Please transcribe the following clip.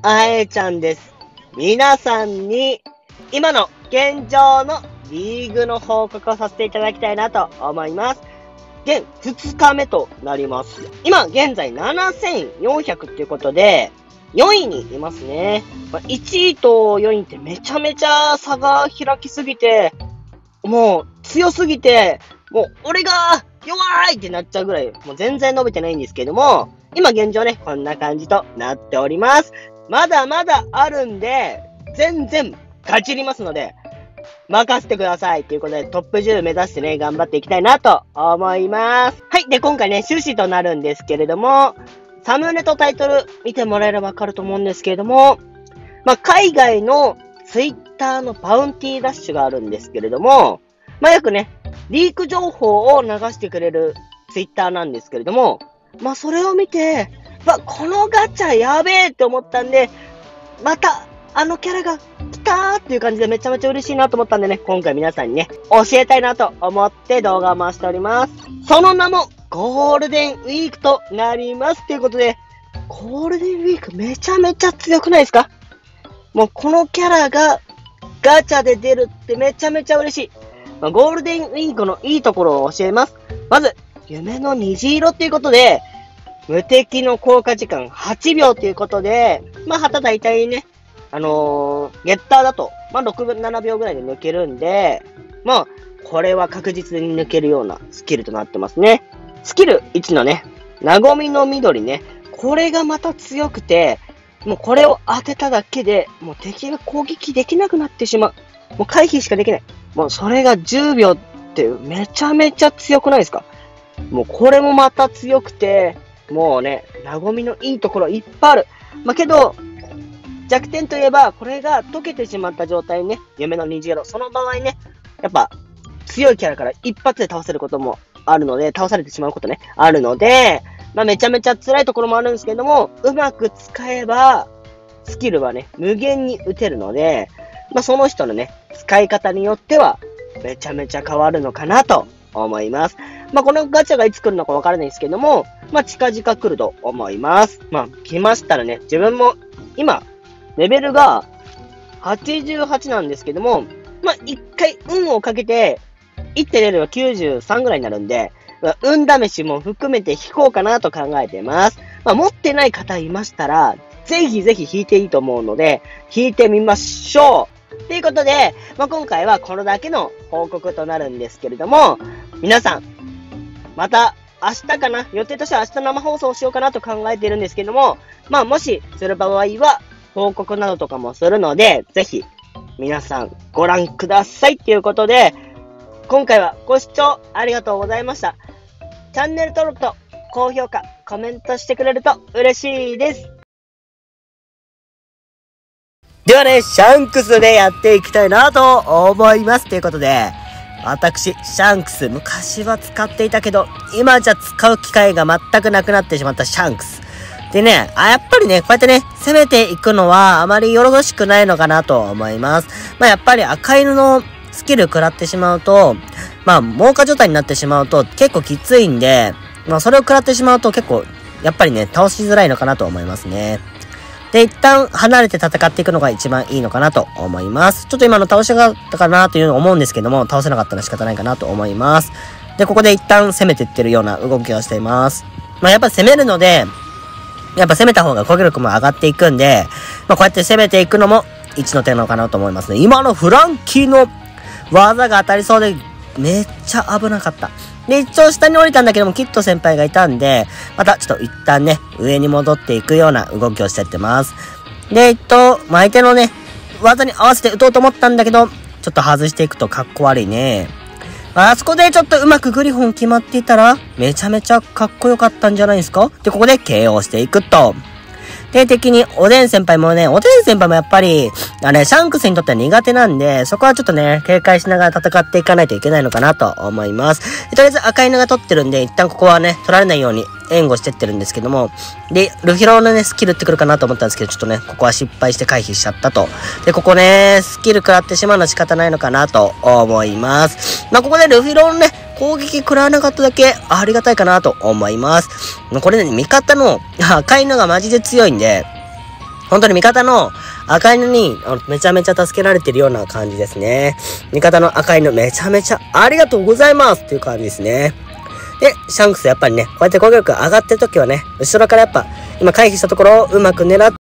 あえちゃんです。皆さんに今の現状のリーグの報告をさせていただきたいなと思います。現2日目となります。今現在7400っていうことで4位にいますね。1位と4位ってめちゃめちゃ差が開きすぎて、もう強すぎて、もう俺が弱いってなっちゃうぐらい、もう全然伸びてないんですけども、今現状ね、こんな感じとなっております。まだまだあるんで、全然勝ち入りますので、任せてください。ということで、トップ10目指してね、頑張っていきたいなと思います。はい。で、今回ね、趣旨となるんですけれども、サムネとタイトル見てもらえればわかると思うんですけれども、海外のツイッターのバウンティーダッシュがあるんですけれども、よくね、リーク情報を流してくれるツイッターなんですけれども、それを見て、このガチャやべえって思ったんで、また、あのキャラが来たーっていう感じでめちゃめちゃ嬉しいなと思ったんでね、今回皆さんにね、教えたいなと思って動画を回しております。その名も、ゴールデンウィークとなりますということで、ゴールデンウィークめちゃめちゃ強くないですか？もうこのキャラがガチャで出るってめちゃめちゃ嬉しい。ゴールデンウィークのいいところを教えます。まず、夢の虹色っていうことで、無敵の効果時間8秒ということで、旗大体ね、ゲッターだと、6、7秒ぐらいで抜けるんで、これは確実に抜けるようなスキルとなってますね。スキル1のね、なごみの緑ね、これがまた強くて、もうこれを当てただけで、もう敵が攻撃できなくなってしまう。もう回避しかできない。もうそれが10秒ってめちゃめちゃ強くないですか？もうこれもまた強くて、もうね、なごみのいいところいっぱいある。けど、弱点といえば、これが溶けてしまった状態ね、夢の虹色。その場合ね、やっぱ、強いキャラから一発で倒せることもあるので、倒されてしまうことね、あるので、めちゃめちゃ辛いところもあるんですけども、うまく使えば、スキルはね、無限に打てるので、その人のね、使い方によっては、めちゃめちゃ変わるのかなと思います。このガチャがいつ来るのかわからないんですけども、近々来ると思います。来ましたらね、自分も、今、レベルが88なんですけども、一回運をかけて、1手出れば93ぐらいになるんで、運試しも含めて引こうかなと考えてます。持ってない方いましたら、ぜひぜひ引いていいと思うので、引いてみましょうということで、今回はこれだけの報告となるんですけれども、皆さん、また明日かな、予定としては明日生放送しようかなと考えているんですけども、もしする場合は、報告などとかもするので、ぜひ、皆さんご覧くださいということで、今回はご視聴ありがとうございました。チャンネル登録と高評価、コメントしてくれると嬉しいです。ではね、シャンクスでやっていきたいなと思います。ということで、私、シャンクス、昔は使っていたけど、今じゃ使う機会が全くなくなってしまったシャンクス。でね、やっぱりね、こうやってね、攻めていくのはあまりよろしくないのかなと思います。やっぱり赤犬のスキル食らってしまうと、猛化状態になってしまうと結構きついんで、それを食らってしまうと結構、やっぱりね、倒しづらいのかなと思いますね。で、一旦離れて戦っていくのが一番いいのかなと思います。ちょっと今の倒しがったかなというのを思うんですけども、倒せなかったら仕方ないかなと思います。で、ここで一旦攻めていってるような動きをしています。やっぱ攻めるので、やっぱ攻めた方が攻撃力も上がっていくんで、こうやって攻めていくのも一の手なのかなと思いますね。今のフランキーの技が当たりそうで、めっちゃ危なかった。で、一応下に降りたんだけども、キット先輩がいたんで、またちょっと一旦ね、上に戻っていくような動きをしていってます。で、相手のね、技に合わせて打とうと思ったんだけど、ちょっと外していくとかっこ悪いね。あそこでちょっとうまくグリフォン決まっていたら、めちゃめちゃかっこよかったんじゃないですか？で、ここで KO していくと。で、敵に、おでん先輩もやっぱり、シャンクスにとっては苦手なんで、そこはちょっとね、警戒しながら戦っていかないといけないのかなと思います。とりあえず赤犬が取ってるんで、一旦ここはね、取られないように援護してってるんですけども、で、ルフィローのね、スキルってくるかなと思ったんですけど、ちょっとね、ここは失敗して回避しちゃったと。で、ここね、スキル食らってしまうのは仕方ないのかなと思います。ここでルフィローのね、攻撃食らわなかっただけありがたいかなと思います。これね、味方の赤犬がマジで強いんで、 本当に味方の赤犬にめちゃめちゃ助けられてるような感じですね。味方の赤犬めちゃめちゃありがとうございますっていう感じですね。で、シャンクスやっぱりね、こうやって攻撃力上がってる時はね、後ろからやっぱ今回避したところをうまく狙って